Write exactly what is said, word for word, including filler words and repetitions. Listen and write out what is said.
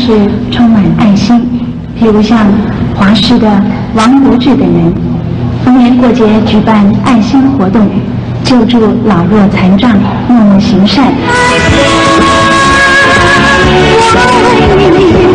是充满爱心，譬如像华师的王国志等人，逢年过节举办爱心活动，救助老弱残障，默默行善。我爱你。